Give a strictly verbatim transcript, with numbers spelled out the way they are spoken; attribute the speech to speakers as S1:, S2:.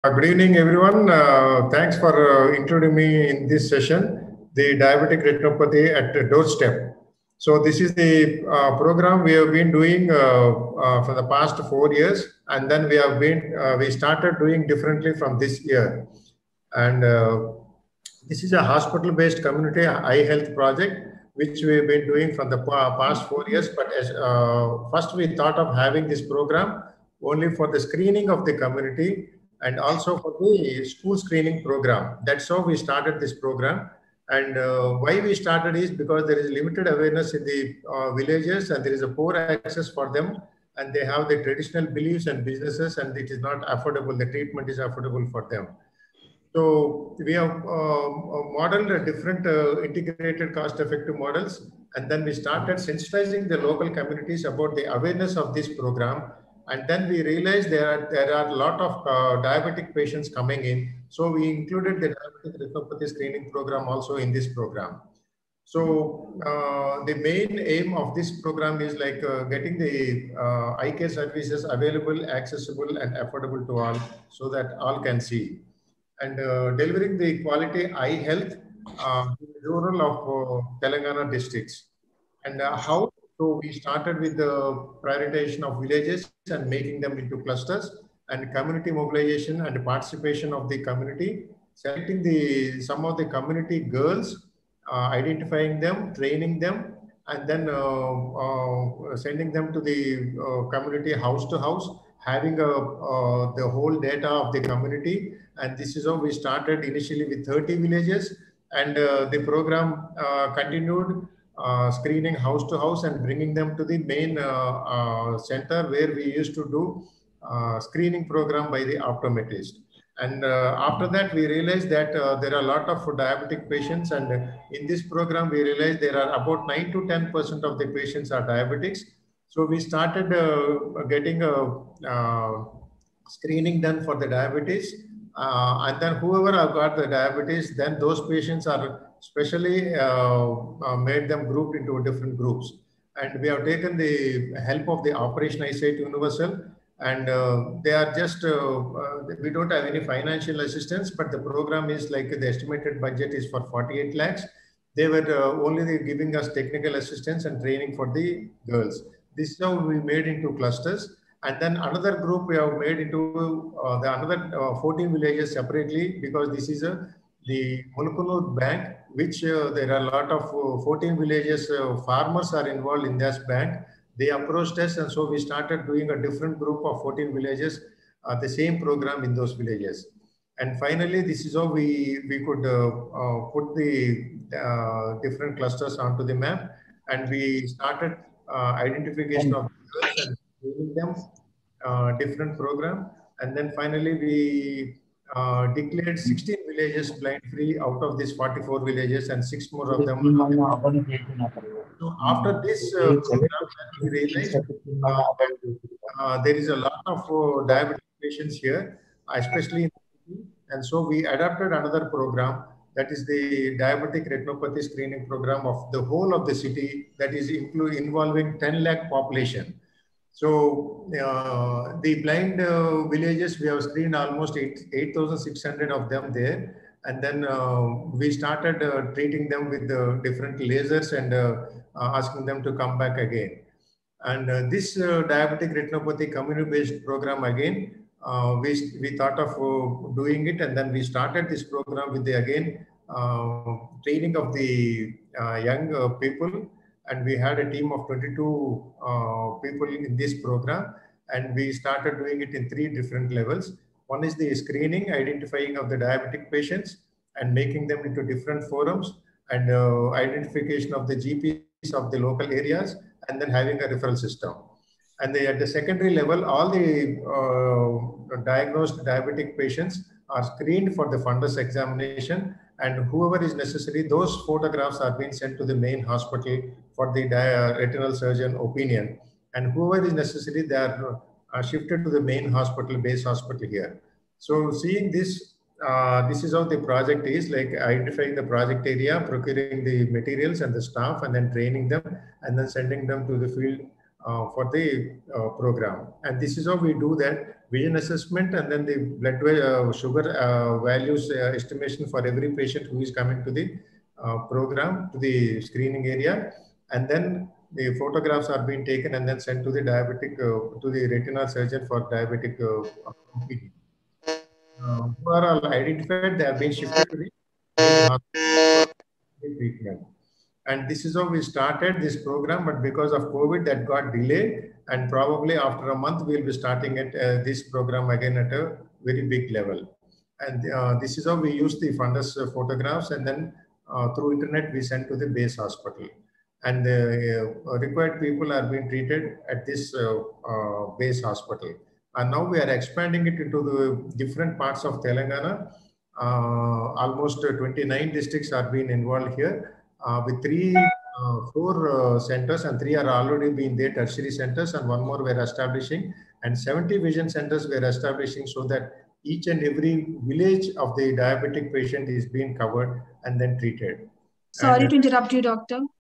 S1: Uh, good evening, everyone. Uh, thanks for uh, including me in this session, the diabetic retinopathy at the doorstep. So this is the uh, program we have been doing uh, uh, for the past four years, and then we have been uh, we started doing differently from this year. And uh, this is a hospital-based community eye health project, which we have been doing from the past four years. But as uh, first, we thought of having this program only for the screening of the community and also for the school screening program. That's how we started this program. And uh, why we started is because there is limited awareness in the uh, villages and there is a poor access for them. And they have the traditional beliefs and businesses, and it is not affordable. The treatment is affordable for them. So we have uh, modeled a different uh, integrated cost-effective models, and then we started sensitizing the local communities about the awareness of this program. And then we realized there are, there are a lot of uh, diabetic patients coming in. So we included the diabetic retinopathy screening program also in this program. So uh, the main aim of this program is like uh, getting the uh, eye care services available, accessible, and affordable to all, so that all can see, and uh, delivering the quality eye health uh, in the rural of uh, Telangana districts. And uh, how? So we started with the prioritization of villages and making them into clusters, and community mobilization and participation of the community, selecting the some of the community girls, uh, identifying them, training them, and then uh, uh, sending them to the uh, community house to house, having a, uh, the whole data of the community. And this is how we started initially with thirty villages, and uh, the program uh, continued uh, screening house to house and bringing them to the main uh, uh, center where we used to do uh, screening program by the optometrist. And uh, after that, we realized that uh, there are a lot of diabetic patients, and in this program, we realized there are about nine to ten percent of the patients are diabetics. So we started uh, getting a uh, screening done for the diabetes. Uh, and then whoever have got the diabetes, then those patients are specially uh, uh, made them grouped into different groups. And we have taken the help of the Operation Eyesight Universal, and uh, they are just, uh, uh, we don't have any financial assistance, but the program is like the estimated budget is for forty-eight lakhs. They were uh, only giving us technical assistance and training for the girls. This is how we made into clusters. And then another group we have made into uh, the another uh, fourteen villages separately, because this is a the Mulkunur Bank, which uh, there are a lot of uh, fourteen villages, uh, farmers are involved in this bank. They approached us, and so we started doing a different group of fourteen villages, uh, the same program in those villages. And finally, this is how we, we could uh, uh, put the uh, different clusters onto the map, and we started uh, identification of girls and giving them uh, different program. And then finally, we uh, declared sixteen villages blind free out of these forty-four villages, and six more of them. So after this uh, program, we realized uh, that uh, there is a lot of uh, diabetic patients here, especially in the city. And so we adopted another program, that is the diabetic retinopathy screening program of the whole of the city, that is include, involving ten lakh population. So uh, the blind uh, villages, we have screened almost eight thousand six hundred of them there. And then uh, we started uh, treating them with uh, different lasers and uh, uh, asking them to come back again. And uh, this uh, diabetic retinopathy community-based program again, uh, we, we thought of uh, doing it, and then we started this program with the again uh, training of the uh, young uh, people. And we had a team of twenty-two uh, people in this program, and we started doing it in three different levels. One is the screening, identifying of the diabetic patients and making them into different forums, and uh, identification of the G Ps of the local areas, and then having a referral system. And the, at the secondary level, all the uh, diagnosed diabetic patients are screened for the fundus examination, and whoever is necessary, those photographs are being sent to the main hospital for the retinal surgeon opinion. And whoever is necessary, they are uh, shifted to the main hospital, base hospital here. So seeing this, uh, this is how the project is, like identifying the project area, procuring the materials and the staff, and then training them, and then sending them to the field uh, for the uh, program. And this is how we do that. vision assessment, and then the blood uh, sugar uh, values uh, estimation for every patient who is coming to the uh, program, to the screening area. And then the photographs are being taken and then sent to the diabetic, uh, to the retinal surgeon for diabetic uh, uh, who are all identified. They have been shifted to the hospital for treatment. And this is how we started this program, but because of COVID, that got delayed. And probably after a month, we'll be starting at uh, this program again at a very big level. And uh, this is how we use the fundus uh, photographs, and then uh, through internet, we send to the base hospital. And the uh, required people are being treated at this uh, uh, base hospital. And now we are expanding it into the different parts of Telangana. Uh, almost uh, twenty-nine districts are being involved here. Uh, with three, uh, four uh, centers, and three are already being there, tertiary centers, and one more we're establishing, and seventy vision centers we're establishing, so that each and every village of the diabetic patient is being covered and then treated.
S2: Sorry
S1: and,
S2: to interrupt you, doctor.